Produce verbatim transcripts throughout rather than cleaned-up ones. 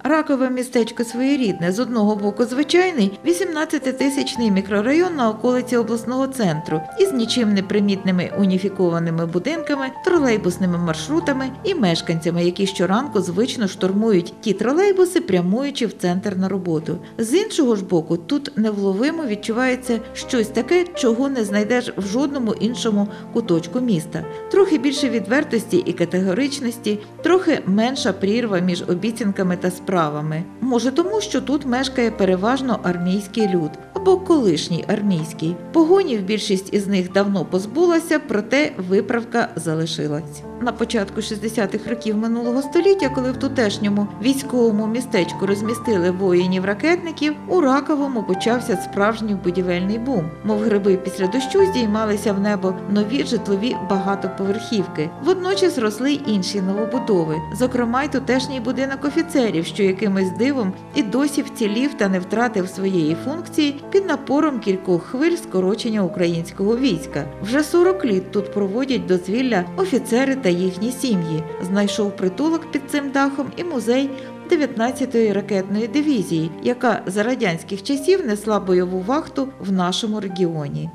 Ракове містечко своєрідне, з одного боку звичайний вісімнадцятитисячний мікрорайон на околиці обласного центру із нічим не примітними уніфікованими будинками, тролейбусними маршрутами і мешканцями, які щоранку звично штурмують ті тролейбуси, прямуючи в центр на роботу. З іншого ж боку, тут невловимо відчувається щось таке, чого не знайдеш в жодному іншому куточку міста. Трохи більше відвертості і категоричності, трохи менша прірва між обіцянками та справами. Може тому, що тут мешкає переважно армійський люд, або колишній армійський. Погонів більшість із них давно позбулася, проте виправка залишилась. На початку шістдесятих років минулого століття, коли в тутешньому військовому містечку розмістили воїнів-ракетників, у Раковому почався справжній будівельний бум. Мов гриби після дощу здіймалися в небо нові житлові багатоповерхівки. Водночас росли й інші новобудови, зокрема й тутешній будинок офіцерів, що якимось дивом і досі вцілів та не втратив своєї функції під напором кількох хвиль скорочення українського війська. Вже сорок літ тут проводять дозвілля офіцери та їхні сім'ї. Знайшов притулок під цим дахом і музей дев'ятнадцятої ракетної дивізії, яка за радянських часів несла бойову вахту в нашому регіоні.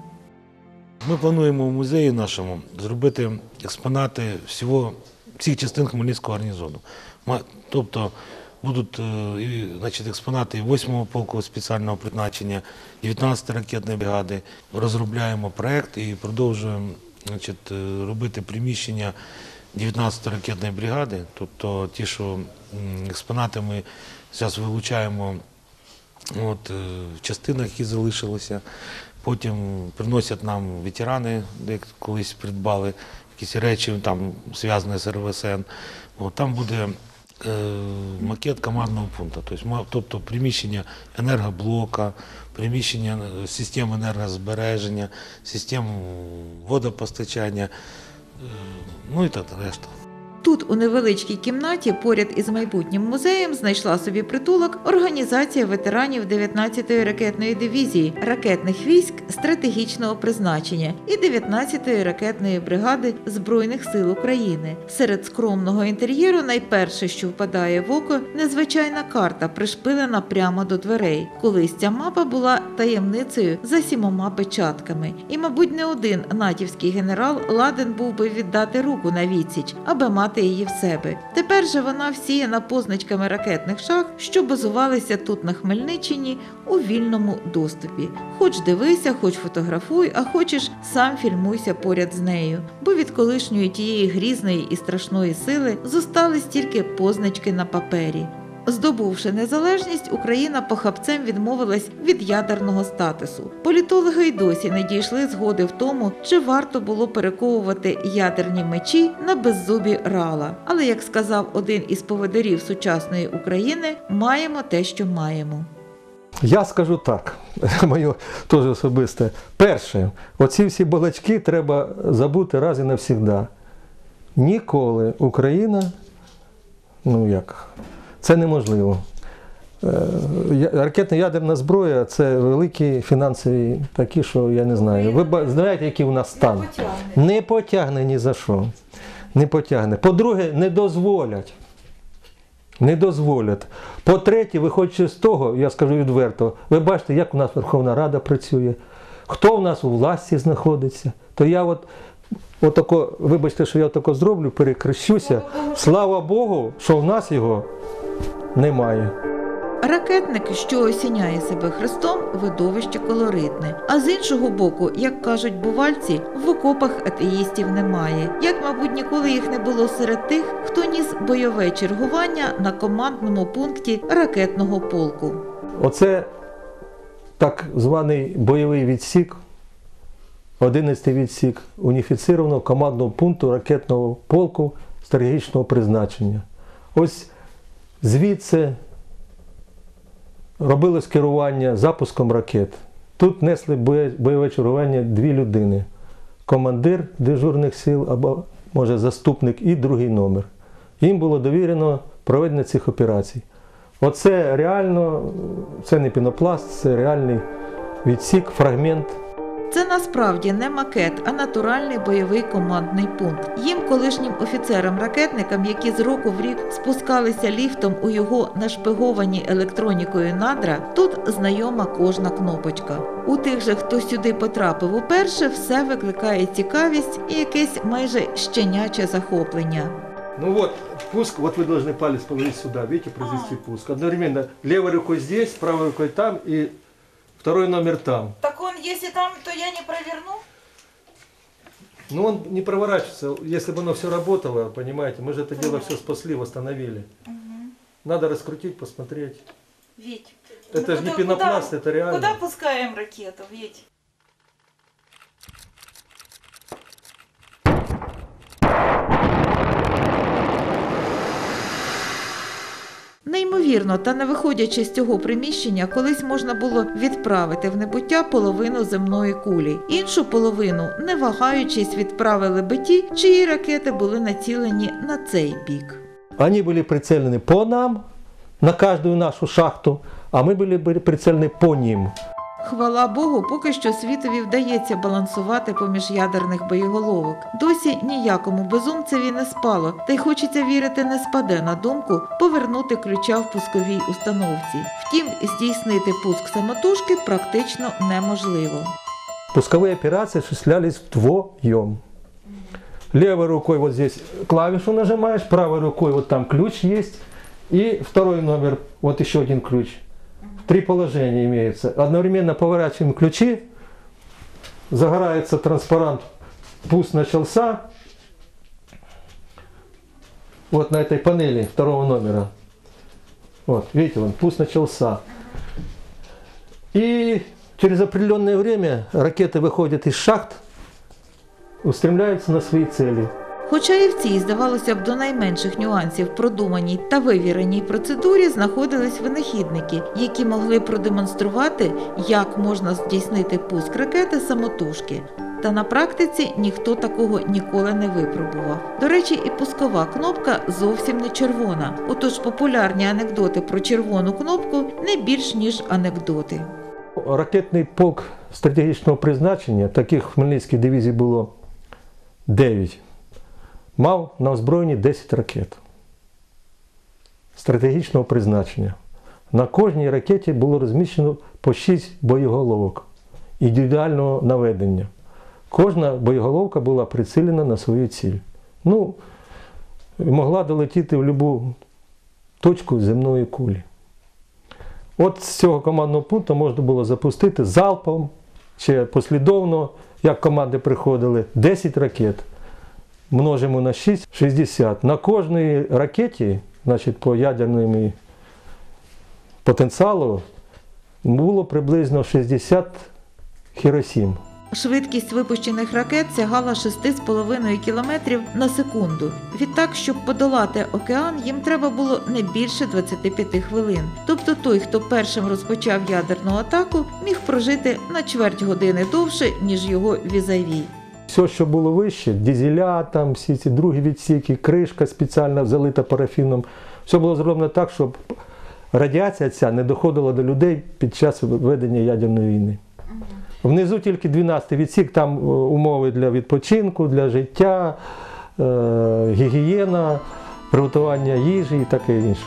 Ми плануємо в музеї нашому зробити експонати всього, всіх частин Хмельницького гарнізону. Тобто будуть значить, експонати восьмого полку спеціального призначення, дев'ятнадцятої ракетної бригади. Розробляємо проєкт і продовжуємо значить, робити приміщення дев'ятнадцятої ракетної бригади. Тобто ті, що експонати ми зараз вилучаємо от, в частинах, які залишилися. Потім приносять нам ветерани, де колись придбали якісь речі, там, зв'язані з ер в ес ен. От, там буде е, макет командного пункту, тобто, тобто приміщення енергоблока, приміщення систем енергозбереження, систем водопостачання, е, ну і так решта. Тут, у невеличкій кімнаті, поряд із майбутнім музеєм, знайшла собі притулок організація ветеранів дев'ятнадцятої ракетної дивізії, ракетних військ стратегічного призначення і дев'ятнадцятої ракетної бригади Збройних сил України. Серед скромного інтер'єру найперше, що впадає в око, незвичайна карта, пришпилена прямо до дверей. Колись ця мапа була таємницею за сімома печатками. І, мабуть, не один натівський генерал ладен був би віддати руку на відсіч, аби мати її в себе. Тепер же вона всіяна позначками ракетних шахт, що базувалися тут на Хмельниччині у вільному доступі. Хоч дивися, хоч фотографуй, а хочеш сам фільмуйся поряд з нею. Бо від колишньої тієї грізної і страшної сили зостались тільки позначки на папері. Здобувши незалежність, Україна похапцем відмовилась від ядерного статусу. Політологи й досі не дійшли згоди в тому, чи варто було перековувати ядерні мечі на беззубі рала. Але, як сказав один із поводирів сучасної України, маємо те, що маємо. Я скажу так, моє теж особисте. Перше, оці всі балачки треба забути раз і навсігда. Ніколи Україна, ну як... Це неможливо. Ракетно-ядерна зброя – це великі фінансові такі, що я не знаю. Ви знаєте, який у нас стан? Не потягне. Не потягне ні за що. Не потягне. По-друге, не дозволять. Не дозволять. По-третє, виходячи з того, я скажу відверто, ви бачите, як у нас Верховна Рада працює, хто у нас у власті знаходиться. То я от, отако, вибачте, що я отако зроблю, перекрещуся. Слава Богу, що в нас його немає. Ракетник, що осіняє себе хрестом, видовище колоритне. А з іншого боку, як кажуть бувальці, в окопах атеїстів немає. Як, мабуть, ніколи їх не було серед тих, хто ніс бойове чергування на командному пункті ракетного полку. Оце так званий бойовий відсік, одинадцятий відсік уніфіцированого командного пункту ракетного полку стратегічного призначення. Ось звідси робилось керування запуском ракет. Тут несли бойове чергування дві людини. Командир дежурних сил, або, може, заступник і другий номер. Їм було довірено проведення цих операцій. Оце реально, це не пінопласт, це реальний відсік, фрагмент. Це насправді не макет, а натуральний бойовий командний пункт. Їм, колишнім офіцерам-ракетникам, які з року в рік спускалися ліфтом у його нашпиговані електронікою надра, тут знайома кожна кнопочка. У тих же, хто сюди потрапив уперше, все викликає цікавість і якесь майже щеняче захоплення. Ну вот, пуск, вот вы должны палец положить сюда, видите, произвести пуск. Одновременно левой рукой здесь, правой рукой там и второй номер там. Так он, если там, то я не проверну? Ну он не проворачивается, если бы оно все работало, понимаете, мы же это дело все спасли, восстановили. Угу. Надо раскрутить, посмотреть. Вить, Это ну же не куда- пенопласт, куда- это реально. Куда пускаем ракету, Вить? Неймовірно, та не виходячи з цього приміщення, колись можна було відправити в небуття половину земної кулі. Іншу половину, не вагаючись, відправили би ті, чиї ракети були націлені на цей бік. Они были прицелены по нам, на каждую нашу шахту, а мы были, были прицелены по ним. Хвала Богу, поки що світові вдається балансувати поміж ядерних боєголовок. Досі ніякому безумцеві не спало, та й хочеться вірити, не спаде на думку повернути ключа в пусковій установці. Втім, здійснити пуск самотужки практично неможливо. Пусковые операции осуществлялись вдвоем. Левой рукой вот здесь клавишу нажимаешь, правой рукой вот там ключ есть, и второй номер, вот еще один ключ. Три положения имеются. Одновременно поворачиваем ключи, загорается транспарант «Пуск начался». Вот на этой панели второго номера. Вот, видите, вон, «Пуск начался». И через определенное время ракеты выходят из шахт, устремляются на свои цели. Хоча і в цій, здавалося б, до найменших нюансів продуманій та вивіреній процедурі знаходились винахідники, які могли продемонструвати, як можна здійснити пуск ракети самотужки. Та на практиці ніхто такого ніколи не випробував. До речі, і пускова кнопка зовсім не червона. Отож популярні анекдоти про червону кнопку не більш ніж анекдоти. Ракетний полк стратегічного призначення, таких в Хмельницькій дивізії було дев'ять. Мав на озброєнні десять ракет стратегічного призначення. На кожній ракеті було розміщено по шість боєголовок індивідуального наведення. Кожна боєголовка була прицілена на свою ціль. Ну, могла долетіти в будь-яку точку земної кулі. От з цього командного пункту можна було запустити залпом чи послідовно, як команди приходили, десять ракет. Множимо на шість – шістдесят. На кожній ракеті, значить, по ядерному потенціалу було приблизно шістдесят Хіросім. Швидкість випущених ракет сягала шість з половиною кілометрів на секунду. Відтак, щоб подолати океан, їм треба було не більше двадцяти п'яти хвилин. Тобто той, хто першим розпочав ядерну атаку, міг прожити на чверть години довше, ніж його візаві. Все, що було вище, дизеля, там, всі ці другі відсіки, кришка спеціально залита парафіном, все було зроблено так, щоб радіація ця не доходила до людей під час ведення ядерної війни. Внизу тільки дванадцятий відсік, там умови для відпочинку, для життя, е, гігієна, приготування їжі і таке інше.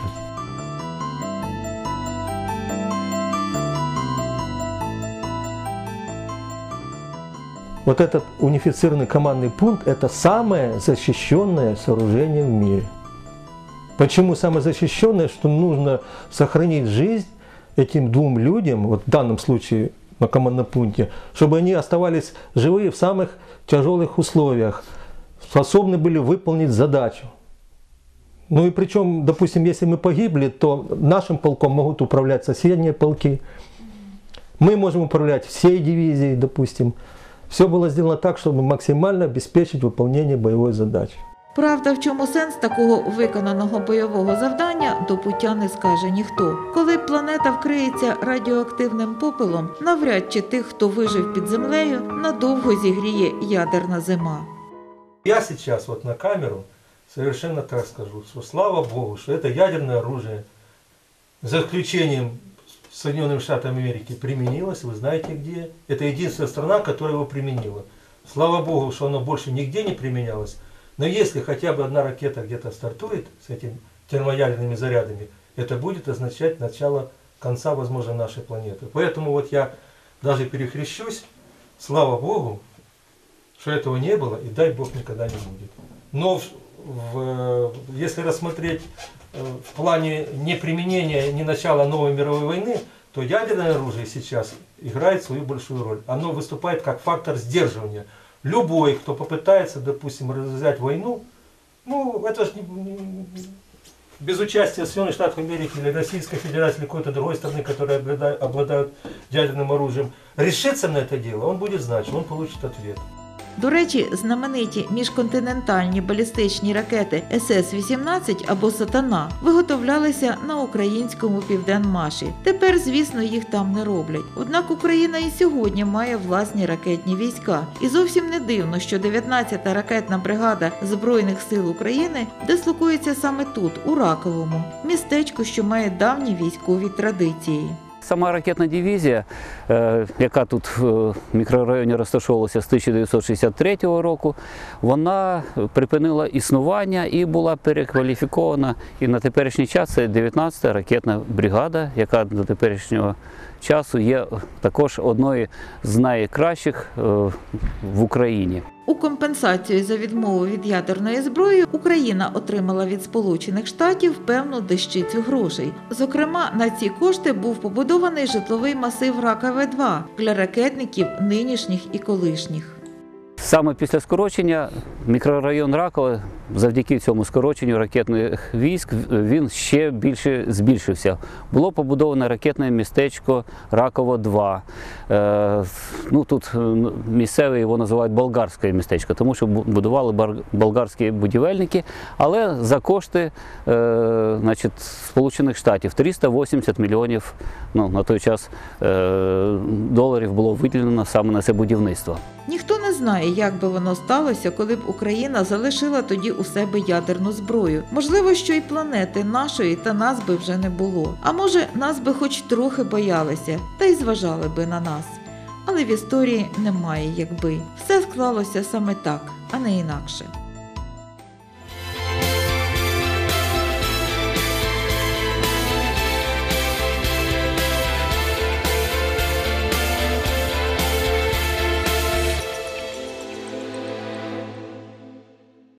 Вот этот унифицированный командный пункт – это самое защищенное сооружение в мире. Почему самое защищенное? Что нужно сохранить жизнь этим двум людям, вот в данном случае на командном пункте, чтобы они оставались живые в самых тяжелых условиях, способны были выполнить задачу. Ну и причем, допустим, если мы погибли, то нашим полком могут управлять соседние полки. Мы можем управлять всей дивизией, допустим. Все было сделано так, чтобы максимально обеспечить выполнение боевой задачи. Правда, в чому сенс такого виконаного бойового завдання, до пуття не скаже ніхто. Коли планета вкриється радіоактивним попелом, навряд чи тих, хто вижив під землею, надовго зігріє ядерна зима. Я сейчас вот на камеру совершенно так скажу, что слава Богу, что это ядерное оружие, за исключением Соединенными Штатами Америки применилось, вы знаете где. Это единственная страна, которая его применила. Слава Богу, что оно больше нигде не применялось. Но если хотя бы одна ракета где-то стартует с этими термоядерными зарядами, это будет означать начало конца, возможно, нашей планеты. Поэтому вот я даже перекрещусь, слава Богу, что этого не было, и дай Бог никогда не будет. Но в, в, если рассмотреть в плане неприменения, не начала новой мировой войны, то ядерное оружие сейчас играет свою большую роль. Оно выступает как фактор сдерживания. Любой, кто попытается, допустим, развязать войну, ну, это же не, без участия Соединенных Штатов Америки или Российской Федерации или какой-то другой страны, которые обладают, обладают ядерным оружием, решится на это дело, он будет знать, что он получит ответ. До речі, знамениті міжконтинентальні балістичні ракети ес ес вісімнадцять або «Сатана» виготовлялися на українському Південмаші. Тепер, звісно, їх там не роблять. Однак Україна і сьогодні має власні ракетні війська. І зовсім не дивно, що дев'ятнадцята ракетна бригада Збройних сил України дислокується саме тут, у Раковому, містечку, що має давні військові традиції. Сама ракетна дивізія, яка тут в мікрорайоні розташовувалася з тисяча дев'ятсот шістдесят третього року, вона припинила існування і була перекваліфікована. І на теперішній час це дев'ятнадцята ракетна бригада, яка до теперішнього часу є також одною з найкращих в Україні. У компенсацію за відмову від ядерної зброї Україна отримала від Сполучених Штатів певну дещицю грошей. Зокрема, на ці кошти був побудований житловий масив Ракове два для ракетників нинішніх і колишніх. Саме після скорочення мікрорайон Ракове, завдяки цьому скороченню ракетних військ, він ще більше збільшився. Було побудоване ракетне містечко Раково два. Е, ну, тут місцеві його називають болгарське містечко, тому що будували болгарські будівельники, але за кошти е, значить, Сполучених Штатів триста вісімдесят мільйонів ну, на той час е, доларів було виділено саме на це будівництво. Ніхто не знає, як би воно сталося, коли б Україна залишила тоді у себе ядерну зброю. Можливо, що і планети нашої та нас би вже не було. А може, нас би хоч трохи боялися, та й зважали би на нас. Але в історії немає якби. Все склалося саме так, а не інакше.